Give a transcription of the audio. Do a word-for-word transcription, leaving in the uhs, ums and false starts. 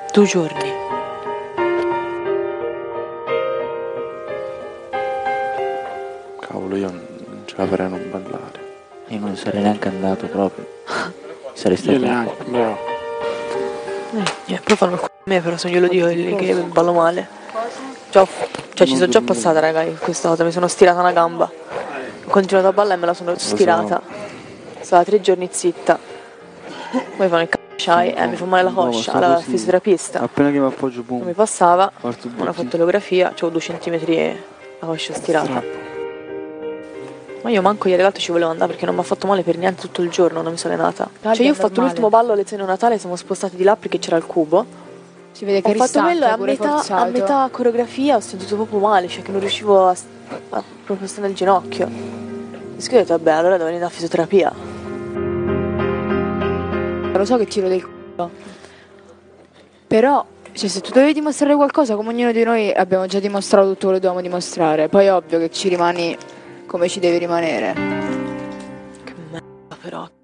Due giorni. Cavolo, io non ce la farei a non ballare. Io non sarei neanche andato proprio. Sarei stato... Io neanche, bravo. Eh, poi fanno il c***o a me, però se glielo dico che ballo male. Già, cioè ci sono già passata, raga, questa cosa, mi sono stirata una gamba. Ho continuato a ballare e me la sono stirata. Stava tre giorni zitta. Poi fanno il c***o, eh, mi fa male la coscia, alla fisioterapista. Appena che mi appoggio, boom. Non mi passava, Parto una fotografia, c'avevo due centimetri la coscia stirata. Ma io manco ieri l'altro ci volevo andare perché non mi ha fatto male per niente tutto il giorno, non mi sono allenata. Cioè io ho fatto l'ultimo ballo alle cene Natale, siamo spostati di là perché c'era il cubo. Si vede che ho fatto quello e a metà, forzato. a metà coreografia ho sentito proprio male, cioè che non riuscivo a, a proprio stare nel ginocchio. E ho detto, vabbè, allora devo venire a fisioterapia. Lo so che tiro del c***o. Però, cioè, se tu dovevi dimostrare qualcosa, come ognuno di noi abbiamo già dimostrato tutto quello che dovevamo dimostrare. Poi è ovvio che ci rimani come ci devi rimanere. Che merda però.